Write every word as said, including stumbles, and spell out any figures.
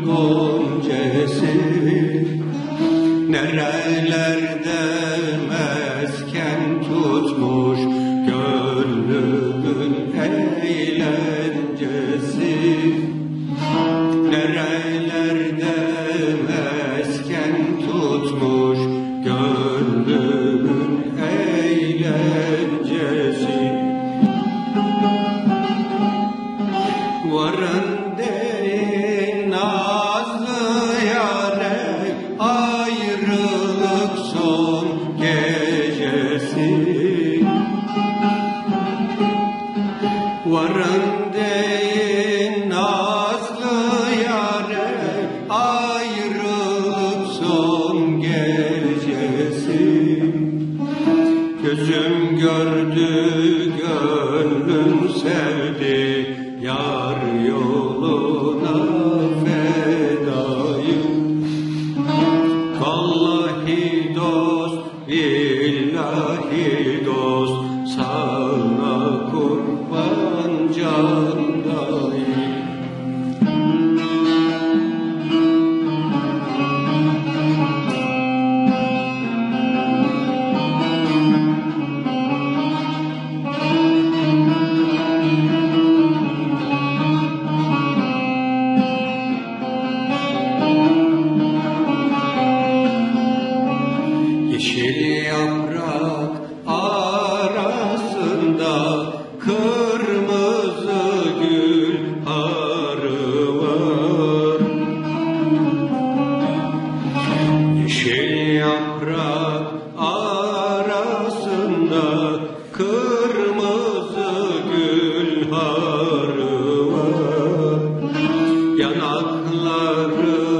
goncesi, nerelerde mesken tutmuş gönlümün eğlencesi. Nerelerde mesken tutmuş gönlümün eğlencesi. Varın deyin nazlı yâre, ayrılık son gecesi. Varın deyin nazlı yâre, ayrılık son gecesi. Gözüm gördü, gönlüm sevdi, yar yoluna fedayım. Vallahi dost, billahi dost, sana kurban candayım. Yeşil yaprak arasında kırmızı gül harı var. Yeşil yaprak arasında kırmızı gül harı var. Yanakları